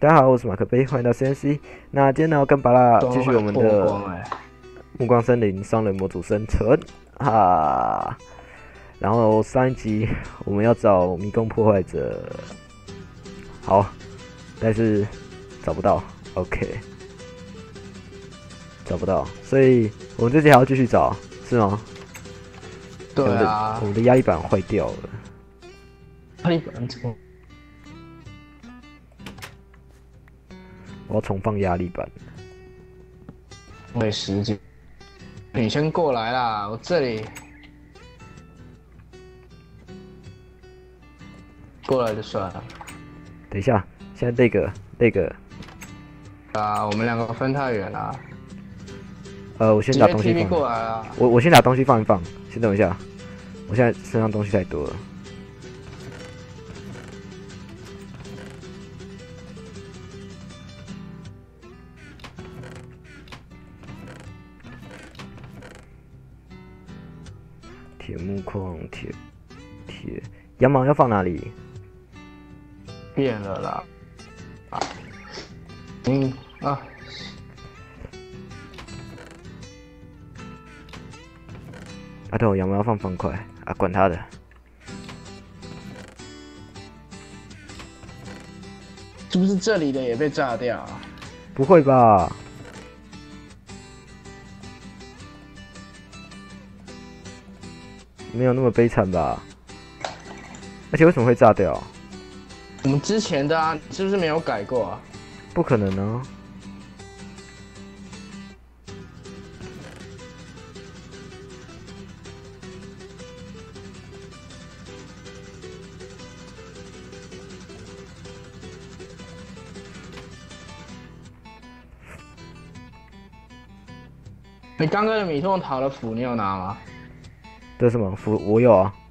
大家好，我是马克杯，欢迎到 CNC。那今天呢，跟巴拉继续我们的暮光森林商人模组生存哈。然后上一集我们要找迷宫破坏者，好，但是找不到 ，OK， 找不到，所以我们这集还要继续找，是吗？ 对啊， 我们的压力板坏掉了。 压力板怎么？ 我要重放压力板。 没时间，你先过来啦，我这里过来就算了。 等一下，现在那个啊，我们两个分太远了。 我先把东西放。 过来啊！ 我先把东西放一放，先等一下，我现在身上东西太多了。铁木矿，铁，羊毛要放哪里？ 变了啦！ 对，羊毛要放方块啊，管他的。 是不是这里的也被炸掉啊？ 不会吧？没有那么悲惨吧？而且为什么会炸掉？ 我们之前的啊，是不是没有改过啊？ 不可能啊！ 你刚刚的米痛桃的斧你有拿吗？ 这是什么斧？我有啊。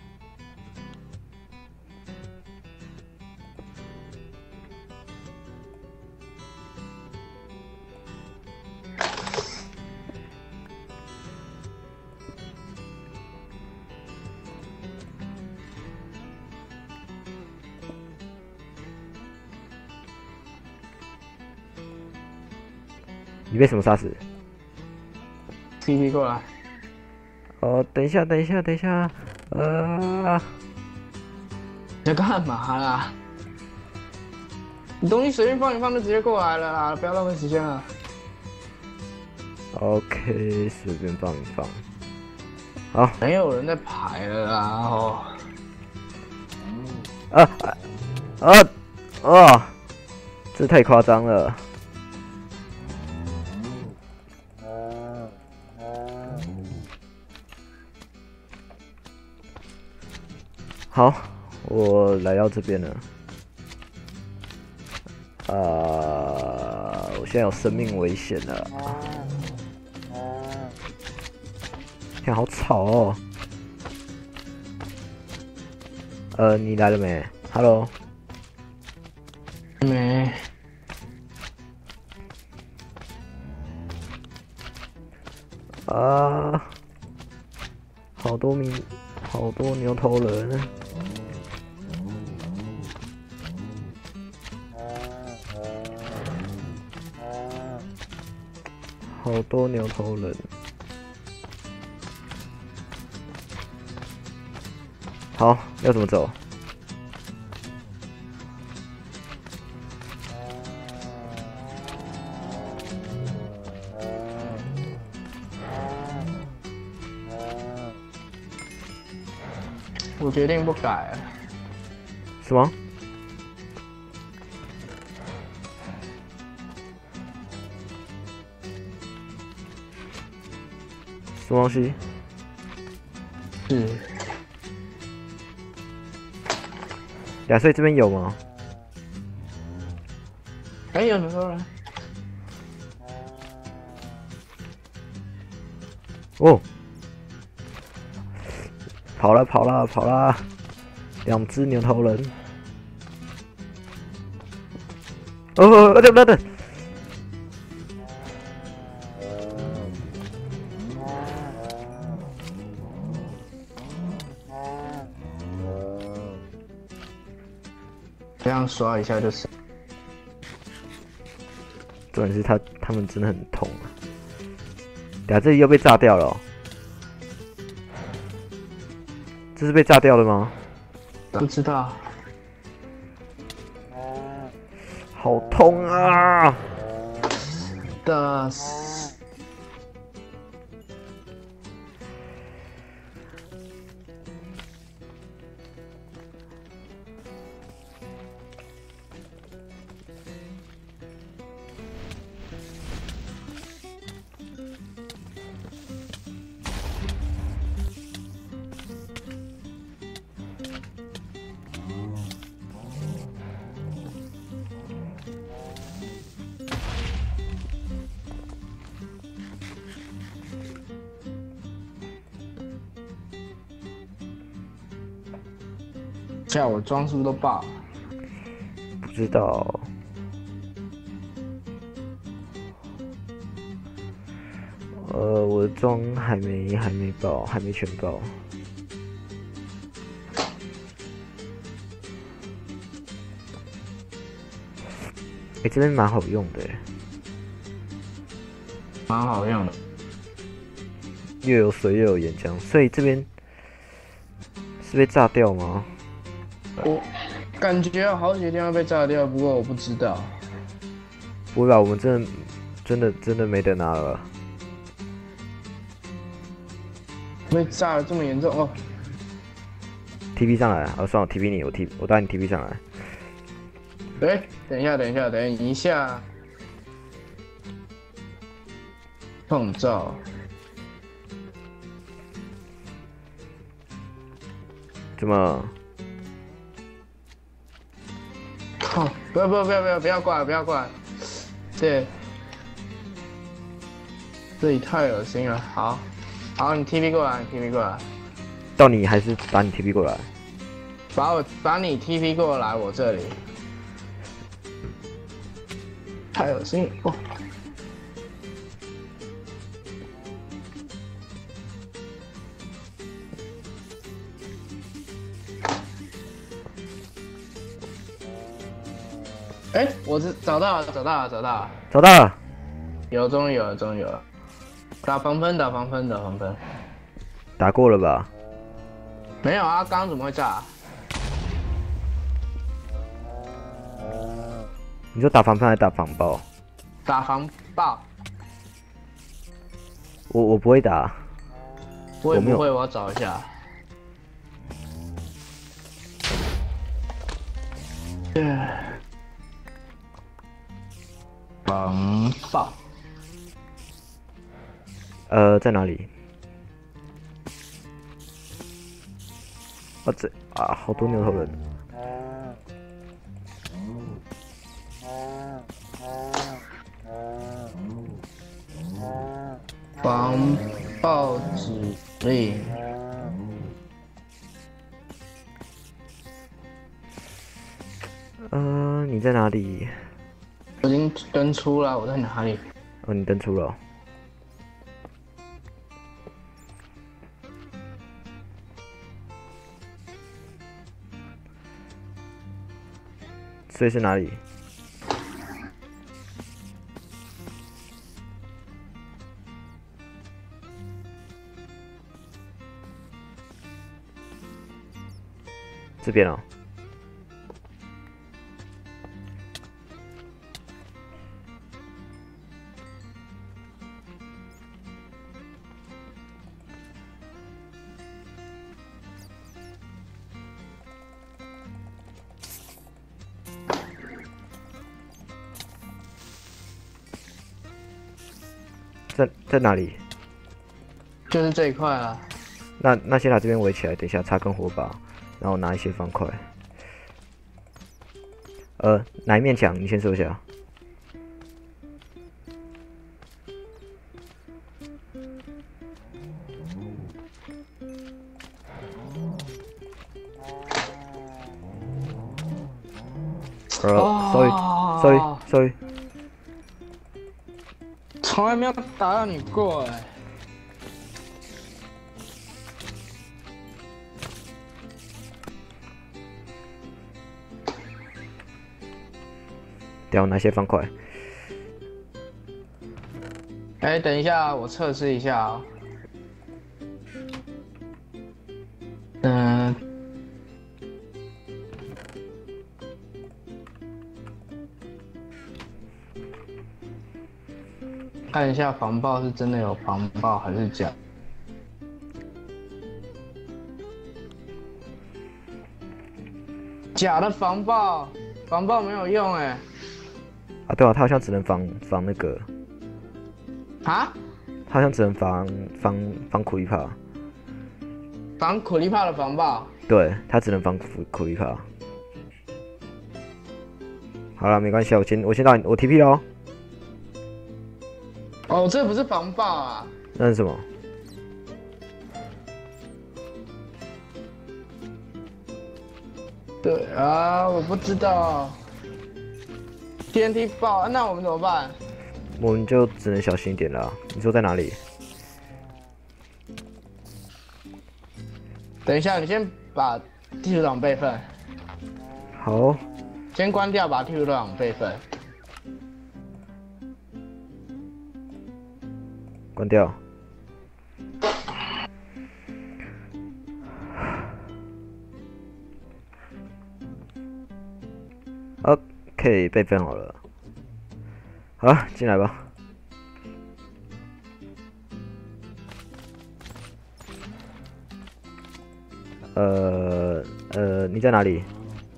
你被什么杀死 ？TP 过来。 哦，等一下，你在干嘛啦？你东西随便放一放就直接过来了啦，不要浪费时间了。 OK， 随便放一放。好， 没有人在排了啦，哦。 这太夸张了。好，我来到这边了。我现在有生命危险了。天，好吵哦。你来了没 ？Hello。 没。 好多牛头人。好多牛头人。好，要怎么走？ 我决定不改了。 什么？什么东西？ 是。 亚穗这边有吗？ 有牛头人。 哦。跑啦！2只牛头人。等。 这样刷一下就是。 重点是他们真的很痛啊！等下这里又被炸掉了、哦，这是被炸掉的吗？ 不知道。 好痛啊！ 的。叫我装是不是都爆了？ 不知道。我的装还没爆，还没全爆。这边蛮好用的， 蛮好用的， 又有水又有岩浆，所以这边是被炸掉吗？ 我感觉有好几个地方被炸掉，不过我不知道。 不会吧？我们真的没得拿了。 被炸得这么严重哦 ！TP 上来啊！算了，我 TP 你，我带你 TP 上来。 等一下，创造。 怎么？ 靠！不要过来！对，这里太恶心了。好，你 TP 过来。 到你还是把你 TP 过来？ 把你 TP 过来我这里。太恶心了哦！我找到了，终于有了，打防喷， 打过了吧？ 没有啊，刚刚怎么会炸？ 你说打防喷还是打防爆？ 打防爆。 我不会打。 我也不会，我要找一下。防爆。 在哪里？好多牛头人。 防爆指令。 你在哪里？ 我已经登出了，我在哪里？ 哦，你登出了。所以是哪里？这边哦。在哪里？ 就是这一块啊。 那先把这边围起来，等一下插根火把，然后拿一些方块。哪一面墙？你先说一下。sorry。 从来没有打到你过等下我拿些方块。 哎，等一下，我测试一下啊。嗯，看一下防爆是真的有防爆还是假？假的防爆，防爆没有用哎。 啊，对啊，他好像只能防那个， 啊？ 他好像只能防苦力怕。 防苦力怕的防爆。 对，他只能防苦力怕。好了，没关系啊，我先到你，我 TP 喽。 哦，这不是防爆啊。 那是什么？ 对啊，我不知道。TNT 爆，那我们怎么办？ 我们就只能小心一点了。你说在哪里？ 等一下，你先把地图档备份。 好， 先关掉，把地图档备份。 关掉。OK， 备份好了。好了，进来吧。你在哪里？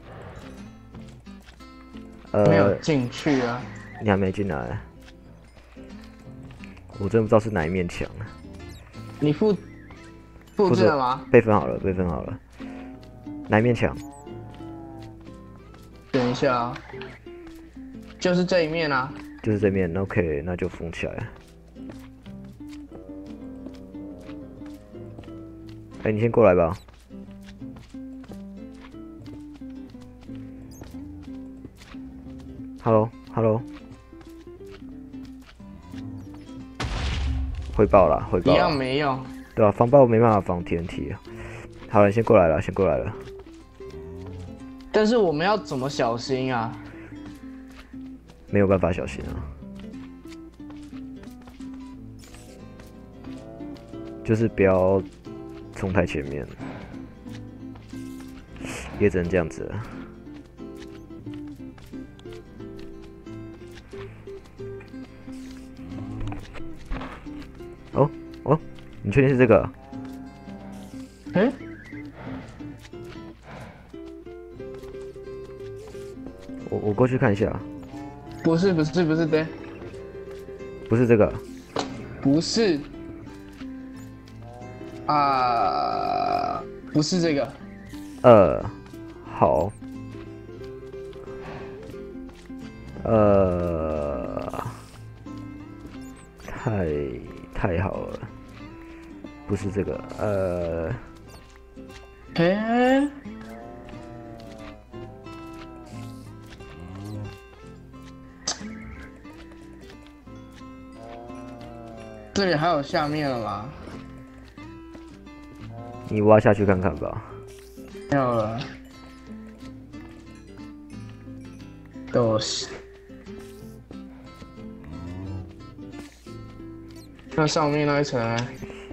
没有进去啊。 你还没进来。我真的不知道是哪一面墙啊。 你复制了吗？ 备份好了，备份好了。哪一面墙？ 等一下啊，就是这一面啊。 就是这面 ，OK， 那就封起来。哎，你先过来吧。Hello，汇报了，汇报了。 一样没用。 对啊，防爆没办法防 TNT 啊。好了，你先过来了，先过来了。 但是我们要怎么小心啊？ 没有办法小心啊。就是不要冲太前面，也只能这样子了。哦，你确定是这个？ 嗯？ 我过去看一下。 不是，对， 不是这个。 不是。啊，不是这个。 好。太好了，不是这个。 这里还有下面了吗？ 你挖下去看看吧。 没有了。都是。那上面那一层呢？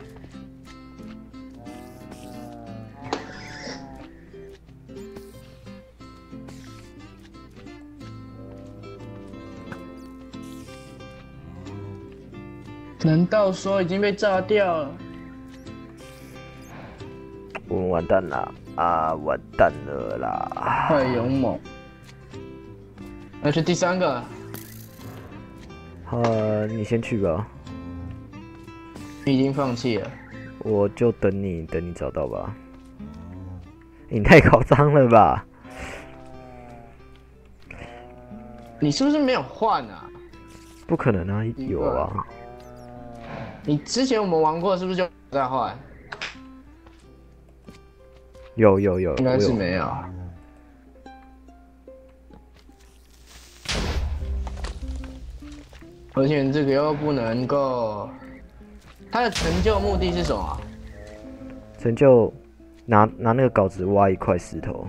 难道说已经被炸掉了？ 我们完蛋了啊！完蛋了啦！ 快勇猛！那是第三个。 你先去吧。 你已经放弃了。 我就等你找到吧。你太夸张了吧？ 你是不是没有换啊？ 不可能啊，有啊。 你之前我们玩过，是不是就在换？ 有， 应该是没有。而且这个又不能够，它的成就目的是什么？ 成就拿那个镐子挖一块石头。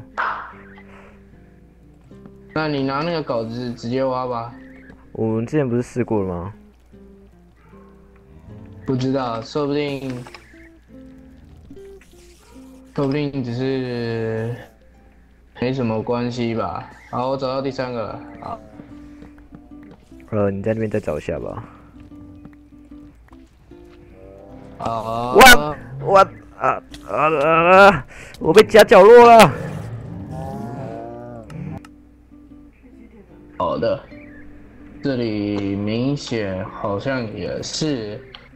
那你拿那个镐子直接挖吧。 我们之前不是试过了吗？ 不知道，说不定只是没什么关系吧。好，我找到第3个了。好， 你在那边再找一下吧。 好， 我我被夹角落了。 好的，这里明显好像也是。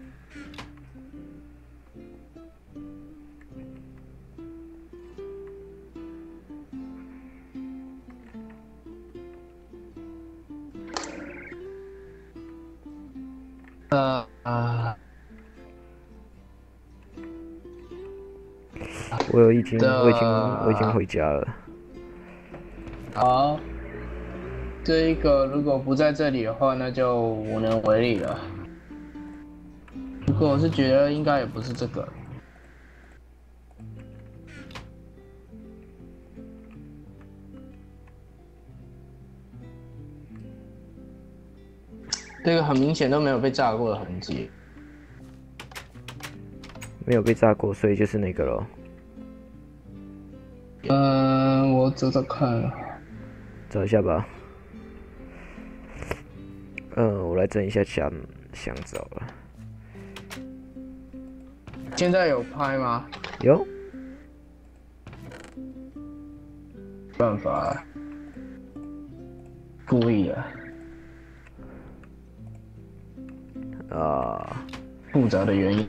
我已经回家了。 好，这一个如果不在这里的话，那就无能为力了。不过我是觉得应该也不是这个。这个很明显都没有被炸过的痕迹。 没有被炸过，所以就是那个咯。 我找找看， 找一下吧。我来整一下想找了。 现在有拍吗？ 有。 办法，故意的。复杂的原因。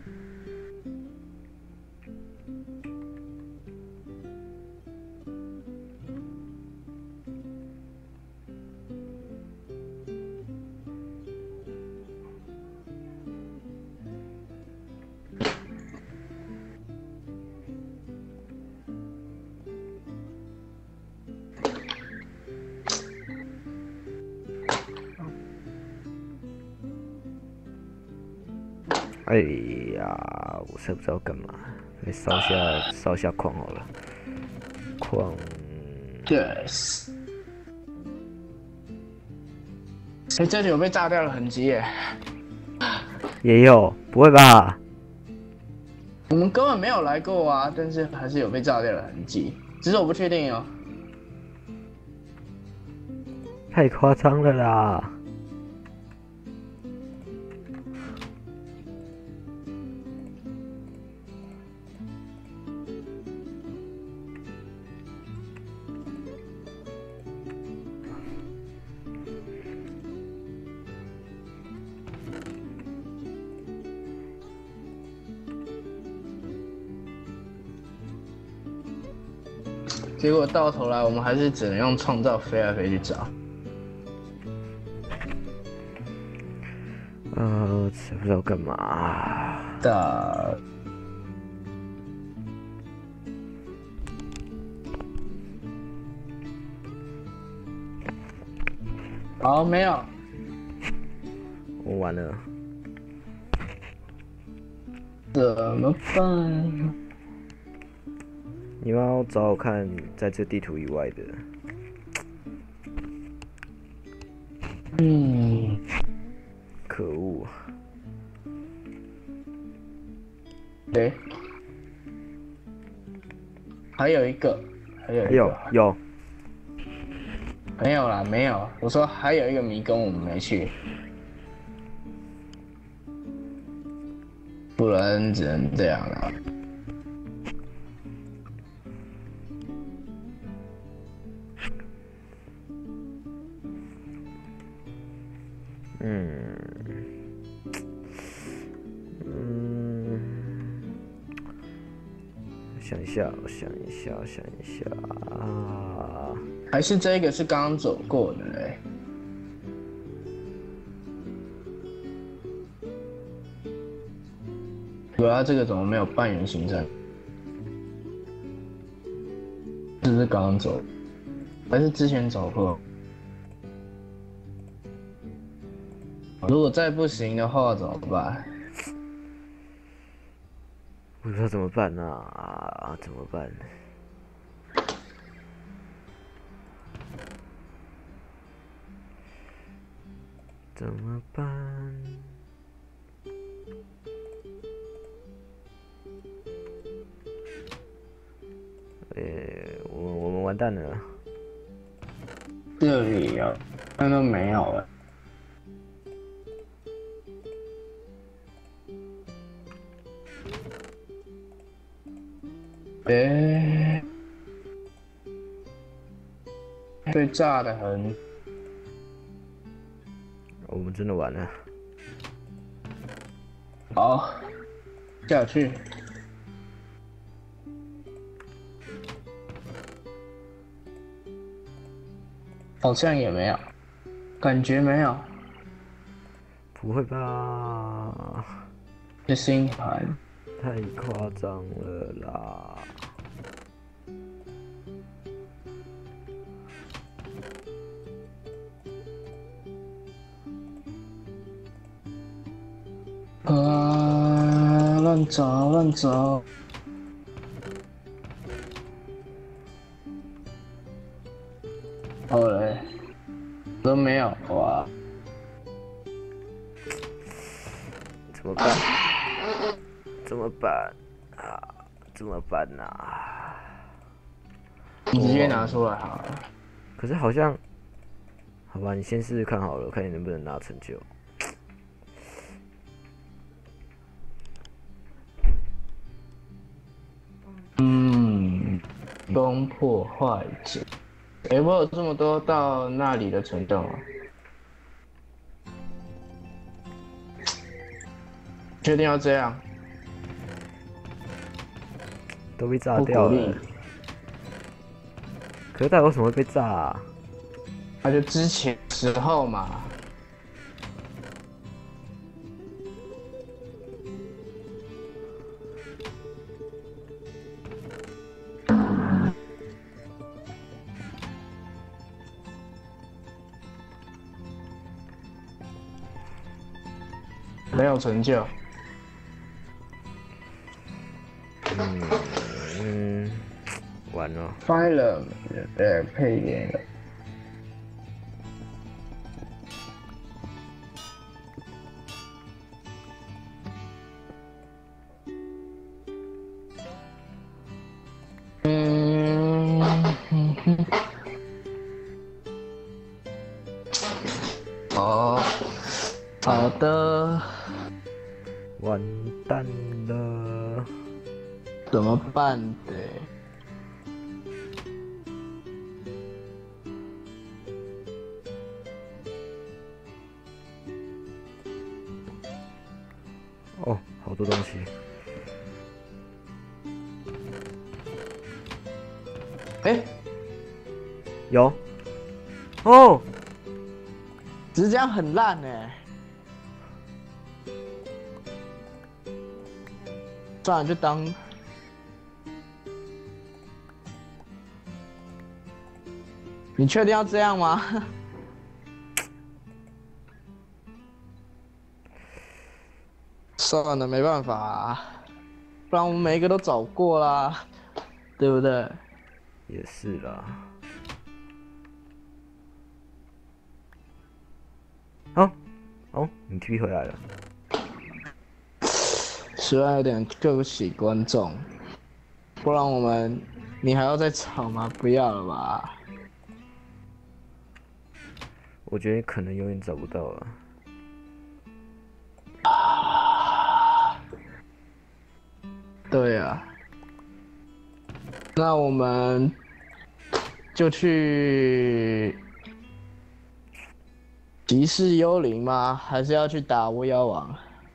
哎呀，我实在不知道干嘛，来烧下矿好了。矿。 Yes。哎，这里有被炸掉的痕迹耶。 也有，不会吧？ 我们根本没有来过啊，但是还是有被炸掉的痕迹，只是我不确定哦。 太夸张了啦！ 结果到头来，我们还是只能用创造飞来飞去找。 知不知道干嘛？ 好，没有。 我完了。 怎么办？ 你要找我看，在这地图以外的。可恶。 对。还有一个。 有。 没有啦，没有。我说还有一个迷宫我们没去，不然只能这样了。 我想一下啊！ 还是这个是刚刚走过的嘞？对啊，这个怎么没有半圆形阵？是不是刚刚走？还是之前走过？如果再不行的话怎么办？ 不知道怎么办啊？怎么办？怎么办？ 完蛋了。 这里啊，那都没有了。被炸得很。 我们真的完了。 好，下去。好像也没有，感觉没有。 不会吧？ 这星盘太夸张了啦！ 啊，乱找乱找。好嘞，都没有哇。 怎么办？怎么办啊？怎么办呢？ 你直接拿出来好了。 可是好像，好吧，你先试试看好了，看你能不能拿成就。 攻破坏者。我有这么多到那里的成就吗？确定要这样？ 都被炸掉了。可是到底为什么会被炸啊？ 那就之前时候嘛。没有成就。 完了。 拍了，配点了。哦，好的。 完蛋了。 怎么办的？ 哦，好多东西。有。哦， 只是这样很烂哎。算了，就当。你确定要这样吗？算了，没办法啊，不然我们每一个都找过啦，对不对？ 也是啦。哦，你 TP 回来了。 虽然有点对不起观众，不然你还要再吵吗？不要了吧。 我觉得可能永远找不到了。 对啊，那我们就去集市幽灵吗？还是要去打巫妖王？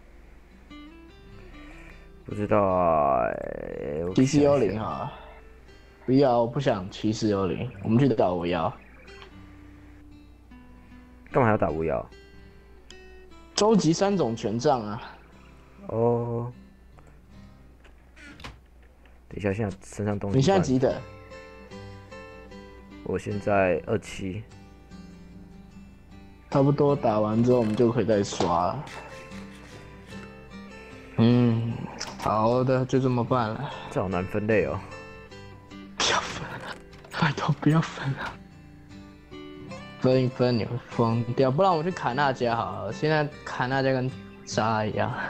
不知道啊。 集市幽灵哈，不要，我不想骑士幽灵，我们去打巫妖。 干嘛还要打巫妖？ 收集3种权杖啊。 哦。等一下，现在身上东西。 你现在几等？ 我现在27。 差不多打完之后，我们就可以再刷了。好的，就这么办了。 这好难分类哦。 不要分了，拜托不要分了。分一分你会疯掉，不然我们去砍那家好了。现在砍那家跟渣一样。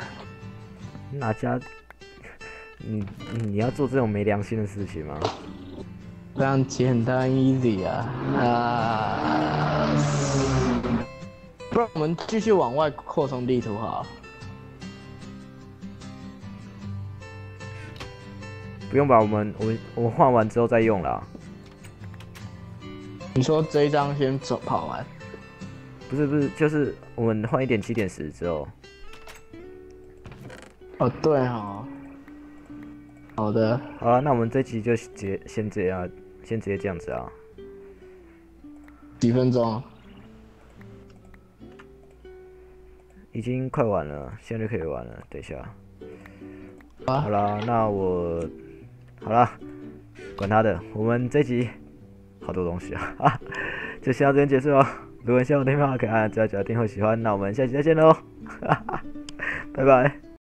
哪家？你要做这种没良心的事情吗？ 非常简单 easy 不然我们继续往外扩充地图好了。 不用吧，我们换完之后再用啦。 你说这一张先跑完？ 不是，就是我们换1.7.10之后。 哦，对哦。好的。 好了，那我们这集就先这样，先直接这样子啊。 几分钟？ 已经快完了，现在就可以玩了。等一下。 啊、 好啦，那好啦，管他的，我们这集好多东西啊，就先到这边结束哦。如果喜欢我的影片，可以按加订阅、喜欢，那我们下期再见喽，拜拜。